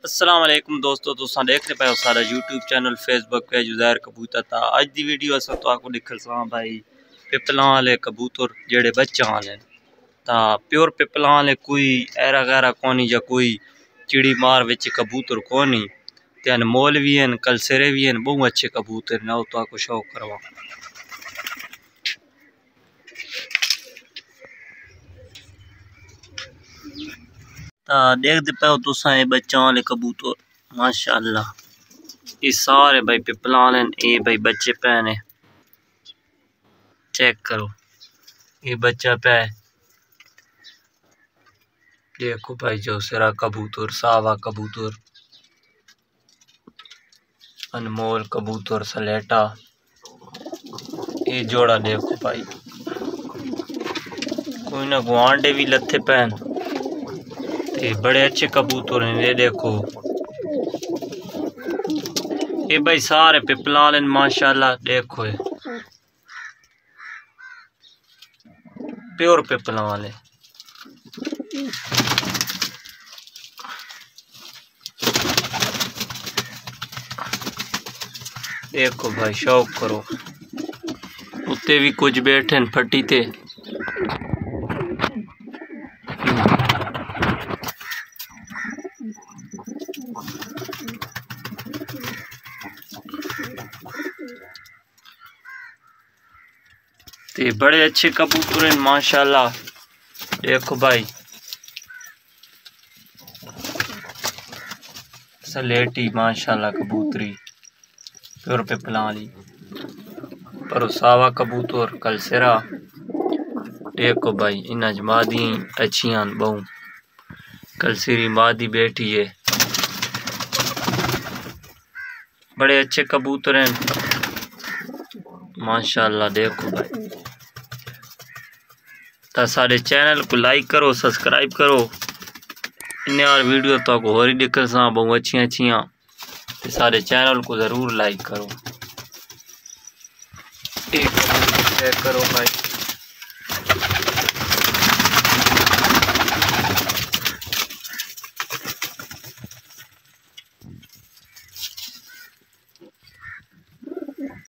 अस्सलाम वालेकुम दोस्तों, तुसां देखते पे हो सारा YouTube channel Facebook page Uzair कबूतर था। अज दी वीडियो अस तो आपको दिखल सा भाई पिपलां वाले कबूतर जेड़े बच्चा वाले ता प्योर पिपलां वाले कोई ऐरा गैरा कोनी जा कोई चिड़ी मार विच कबूतर कोनी ते अनमोल भी हैं कलसेरे भी हैं बहुत अच्छे कबूतर ने तो आपको शौक करवा। देखते पे हो तुसा ये बच्चा वाले कबूतर माशाअल्लाह ये सारे भाई पिपला वाले ये भाई बच्चे पैने चेक करो ये बच्चा पे देखो भाई जो सिरा कबूतर सावा कबूतर अनमोल कबूतर सलेटा ये जोड़ा देखो भाई कोई ना गुआंडे भी लथे पैन ये बड़े अच्छे कबूतर हैं। ये देखो ये भाई सारे पिपला वाले माशाल्लाह देखो ये प्योर पिपला वाले देखो भाई शौक करो उत्ते भी कुछ बैठे न फटी ते ते बड़े अच्छे कबूतर हैं माशाल्लाह। देखो भाई सलेटी माशाल्लाह कबूतरी प्योर पिपला वाली पर सावा कबूतर कलसेरा देखो भाई इन मादी अच्छियां बहु कलसेरी मादी बैठी है बड़े अच्छे कबूतर हैं माशाल्लाह। देखो भाई तो सारे चैनल को लाइक करो सब्सक्राइब करो इन यार वीडियो तो को होरी दिक्कत सा बहुत अच्छियां सारे चैनल को ज़रूर लाइक करो चेक करो भाई।